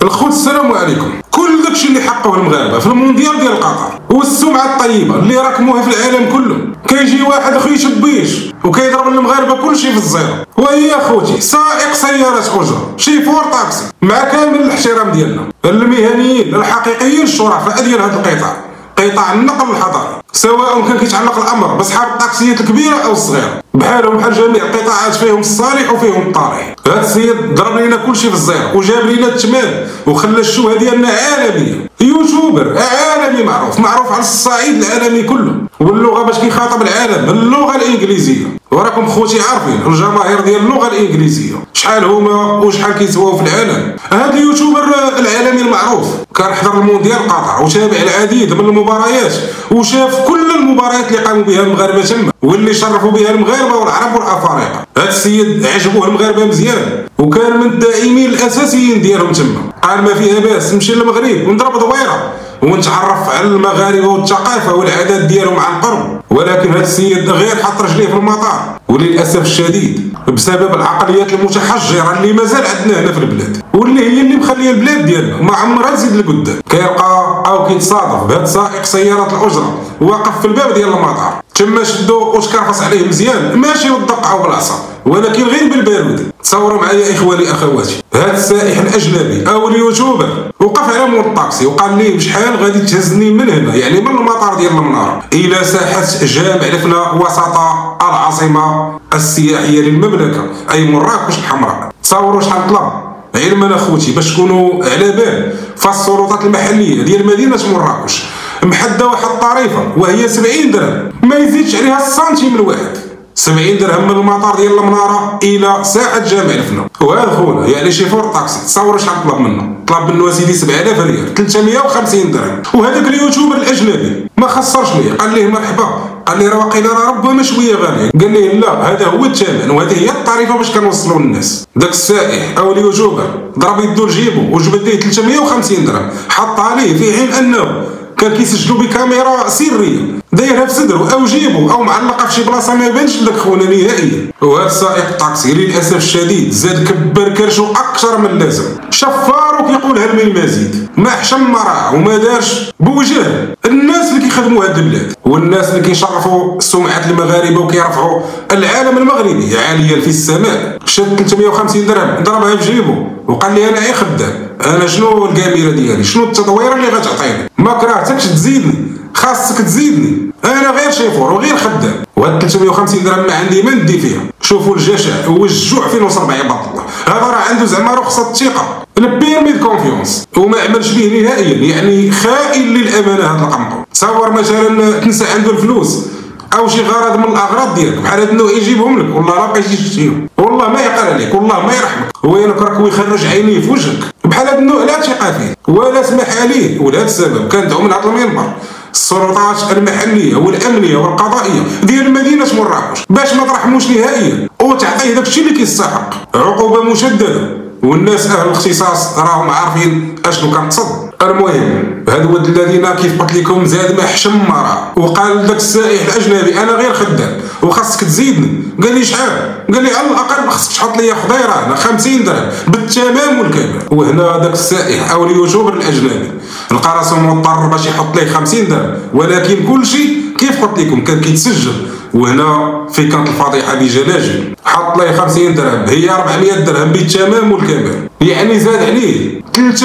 الخوت السلام عليكم. كل داكشي اللي حقه المغاربه في المونديال ديال قطر والسمعه الطيبه اللي راكموها في العالم كله، كيجي واحد اخو يشبيش وكيضرب المغاربه كلشي في الزيرو. وهي اخوتي سائق سياره اجره شيفور طاكسي مع كامل الاحترام ديالنا المهنيين الحقيقيين الشرفاء ديال هذا القطاع، قطاع النقل الحضاري، سواء كان كيتعلق الامر باصحاب الطاكسيات الكبيره او الصغيره، بحالهم بحال جميع القطاعات فيهم الصالح وفيهم الطالح. هذا السيد ضرب لينا كلشي في الزيرو وجاب لينا التمام وخلى الشوهه ديالنا عالميه، يوتيوبر عالمي معروف على الصعيد العالمي كله، واللغه باش كيخاطب العالم اللغه الانجليزيه. وراكم خوتي عارفين الجماهير ديال اللغه الانجليزيه شحال هما وشحال كيسواو في العالم. هذا اليوتيوبر العالمي المعروف كان حضر المونديال قطر وتابع العديد من المباريات وشاف كل المباريات اللي قاموا بها المغاربه تما واللي شرفوا بها المغاربه والعرب والافارقه. هذا السيد عجبوه المغاربه مزيان وكان من الداعمين الاساسيين ديالهم تما، قال ما فيها باس نمشي للمغرب ونضرب دويره ونتعرف على المغاربه والثقافه والعادات ديالهم عن قرب. ولكن هذا السيد غير حط رجليه في المطار، وللاسف الشديد بسبب العقليات المتحجره اللي مازال عندنا هنا في البلاد واللي هي اللي مخليه البلاد ديالنا ما عمرها تزيد لقدام، كيلقى او كيتصادف بهذا سائق سيارات الاجره واقف في الباب ديال المطار، تما شدو وتكرفص عليه مزيان ماشي بالدقه بالعصا ولكن غير بالبارود. تصوروا معايا اخواني اخواتي، هذا السائح الاجنبي او اليوتيوبر وقف على مول الطاكسي وقال لي بشحال غادي تهزني من هنا، يعني من المطار ديال المناره الى ساحه جامع الفنا وسط العاصمه السياحيه للمملكه اي مراكش الحمراء. تصوروا شحال طلب، علما اخوتي باش تكونوا على بال، فالسلطات المحليه ديال مدينه مراكش محدده واحد الطريفه وهي 70 درهم، ما يزيدش عليها السنتيم الواحد. 70 درهم من المطار ديال المناره الى ساحه جامع الفنا. وهذا خونا يعني شيفور طاكسي تصور شحال طلب منه سيدي 7000 ريال 350 درهم. وهذاك اليوتيوبر الاجنبي ما خسرش ليه، قال ليه مرحبا، قال لي راه واقيلا راه ربما شويه غالي، قال لي لا هذا هو الثمن وهذه هي الطريفه باش كنوصلوا للناس. داك السائح او اليوتيوبر ضرب يدو لجيبو وجبد ليه 350 درهم حطها ليه في حين انه كان كيسجلوا بكاميرا سريه دايرها في صدره او جيبه او معلقه في شي بلاصه ما يبانش لك خونا نهائيا. وهذا سائق الطاكسي للاسف الشديد زاد كبر كرشو اكثر من اللازم، شفار وكيقولها المزيد، ما حشم ما راح وما دارش بوجه الناس اللي كيخدموا هاد البلاد والناس اللي كيشرفوا سمعه المغاربه وكيرفعوا العالم المغربي عاليا في السماء. شد 350 درهم ضربها في جيبه وقال لي انا خدام، انا شنو الكاميرا ديالي، شنو التطويره اللي غتعطيني، ما كرهتكش تزيدني، خاصك تزيدني، انا غير شيفور وغير خدام. وهاد 350 درهم ما عندي ما ندي فيها. شوفوا الجشع والجوع فين وصل بعباد الله. هذا راه عنده زعما رخصه الثقه البيرمي دو كونفيونس وما عملش به نهائيا، يعني خائن للامانه هذا القمطو. تصور مثلا تنسى عنده الفلوس او شي غرض من الاغراض ديالك بحال هذا النوع يجيبهم لك والله لا بقيتي تشتيهم، والله ما يقرا عليك، والله ما يرحمك، هو ينكرك ويخرج عينيه في وجهك. بحال هذا النوع لا ثقه فيه ولا سمح عليه، ولهذا السبب كندعو من هذا المنبر السلطات المحليه والامنيه والقضائيه ديال مدينه مراكش باش ما ترحموش نهائيا وتعطيه داك الشيء اللي كيستحق، عقوبه مشدده. والناس اهل الاختصاص راهم عارفين اشنو كنقصد. المهم هذا الولد الذين كيف قلت لكم زاد ما حشم ما راه، وقال لذاك السائح الاجنبي انا غير خدام وخاصك تزيدني. قال لي شحال؟ قال لي على الاقل خاصك تحط لي خضيره هنا 50 درهم بالتمام والكامل. وهنا ذاك السائح او اليوتيوبر الاجنبي لقى راسو مضطر باش يحط ليه 50 درهم، ولكن كل شيء كيف قلت لكم كان كيتسجل. وهنا في كانت الفضيحه بجلاجل، حط ليه 50 درهم هي 400 درهم بالتمام والكمال، يعني زاد عليه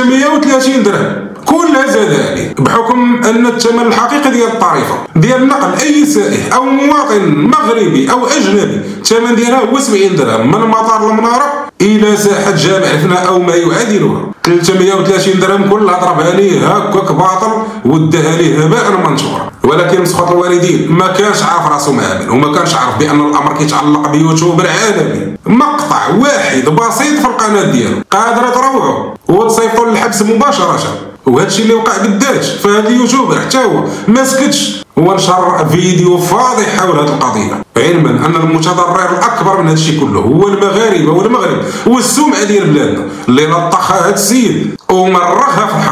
330 درهم كلها زاد عليه بحكم ان الثمن الحقيقي ديال الطريفه ديال نقل اي سائح او مواطن مغربي او اجنبي الثمن ديالها هو 70 درهم من مطار المناره الى ساحه جامع الفنا او ما يعادلها. 330 درهم كلها ضربها ليه هكاك باطل وداها ليه هباء منثورا. ولكن مسخوط الوالدين ما كانش عارف راسو مآمن وما كانش عارف بان الامر كيتعلق بيوتيوبر عالمي. مقطع واحد بسيط في القناه ديالو قادره تروعوا وتصيفطوا للحبس مباشره. وهذا الشيء اللي وقع قداش فهاد اليوتيوبر حتى هو ما سكتش ونشر فيديو فاضح حول هذه القضيه، علما ان المتضرر الاكبر من هذا الشيء كله هو المغاربه والمغرب والسمعه ديال بلادنا اللي لطخها هذا السيد ومرخها في الحضيض.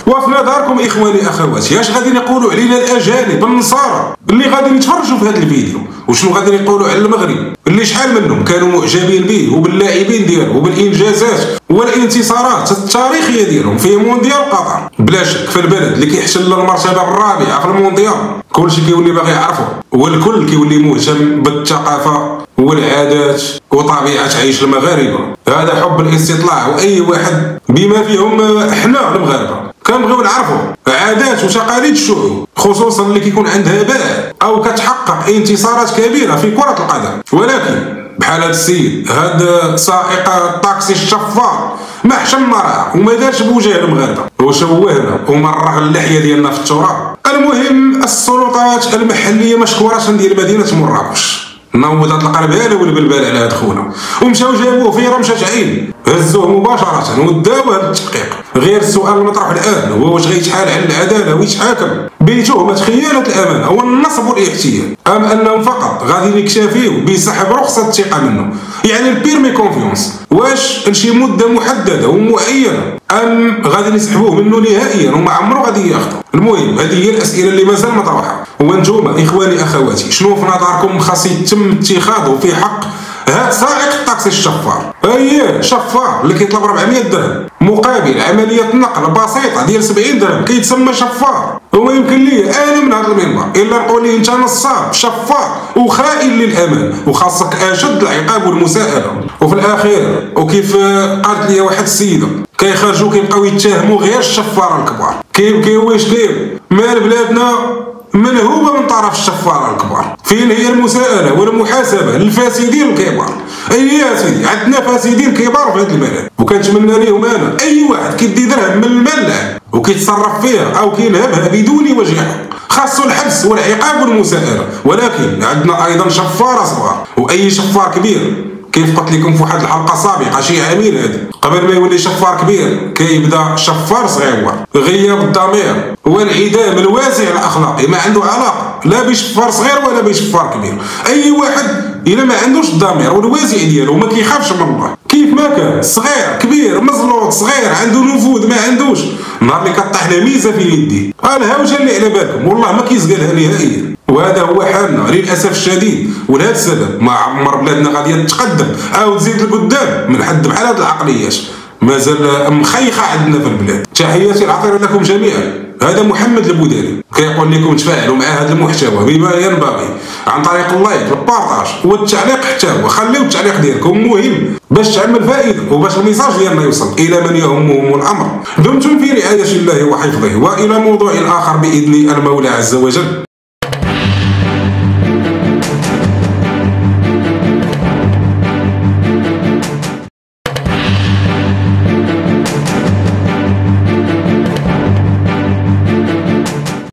وفي نظركم اخواني اخواتي اش غادي يقولوا علينا الاجانب النصارى اللي غادي يتفرجوا في هذا الفيديو؟ وشنو غادي يقولوا على المغرب اللي شحال منهم كانوا معجبين به وباللاعبين ديالو وبالانجازات والانتصارات التاريخيه ديالهم في مونديال قطر؟ بلا شك في البلد اللي كيحتل المرتبه الرابعه في المونديال كلشي كيولي باغي يعرفه، والكل كيولي مهتم بالثقافه والعادات وطبيعه عيش المغاربه. هذا حب الاستطلاع، واي واحد بما فيهم احنا المغاربه كنبغيو نعرفوا عادات وتقاليد الشعوب، خصوصا اللي كيكون عندها باع او كتحقق انتصارات كبيره في كره القدم. ولكن بحال هذا السيد، هذا سائق الطاكسي الشفار ما حشم مراه وما دارش بوجه المغاربه وشوهنا ومرغ اللحيه ديالنا في التراب. المهم السلطات المحليه مشكوره ديال مدينه مراكش نوضت القرباله والبلبال على هاد خونا ومشاو جابوه في رمشه عين، هزوه مباشره وداو هذا التحقيق. غير السؤال المطروح الان هو واش غيتحال على العداله ويتحاكم بتهمه خيانه الامانه والنصب والاحتيال، ام انهم فقط غادي يكتفيو بسحب رخصه الثقه منه، يعني البيرمي كونفيونس، واش لشي مده محدده ومعينه ام غادي يسحبوه منه نهائيا وما عمرو غادي ياخذه؟ المهم هذه هي الاسئله اللي مازال مطروحه. وانتم اخواني اخواتي شنو في نظركم خاص يتم اتخاذه في حق هذا سائق الطاكسي الشفار؟ اييه شفار اللي كيطلب 400 درهم مقابل عمليه نقل بسيطه ديال 70 درهم كيتسمى شفار. وما يمكن لي انا من هذا المنبر الا نقول ليه انت نصاب شفار وخائن للامان وخاصك اشد العقاب والمساءله. وفي الاخير وكيف قالت لي واحد السيده كيخرجوا كيبقاو يتهموا غير الشفاره الكبار، كيبكيو واش كيف مال بلادنا منهوبه من طرف الشفاره الكبار. فين هي المساءله والمحاسبه للفاسدين الكبار؟ اي يا سيدي عندنا فاسدين كبار في هذا البلد وكنتمنى ليهم انا اي واحد كيدي درهم من المال وكيتصرف فيها او كينهبها بدون وجه حق خاصو الحبس والعقاب والمساءله. ولكن عندنا ايضا شفاره صغار، واي شفار كبير كيف قلت لكم في واحد الحلقه سابقه شي عامين هذا قبل ما يولي شفار كبير كيبدا شفار صغير. غياب الضمير وانعدام الوازع الاخلاقي ما عنده علاقه لا بشفار صغير ولا بشفار كبير. اي واحد الا ما عندوش الضمير والوازع ديالو ما كيخافش من الله كيف ما كان صغير كبير مزلوط صغير عنده نفوذ ما عندوش، نهار اللي كطيح له ميزه في يديه الهوجه اللي على بالكم والله ما كيزقلها نهائيا. وهذا هو حالنا للاسف الشديد، ولهذا السبب ما عمر بلادنا غاديه تتقدم او تزيد لقدام من حد بحال هاد العقليات مازال مخيخه عندنا في البلاد. تحياتي العطيره لكم جميعا. هذا محمد البوداري كيقول لكم تفاعلوا مع هذا المحتوى بما ينبغي عن طريق اللايك والبارطاج والتعليق، حتى هو خليو التعليق ديالكم مهم باش تعمل فائده وباش الميساج ديالنا يوصل الى من يهمهم الامر. دمتم في رعايه الله وحفظه، والى موضوع اخر باذن المولى عز وجل.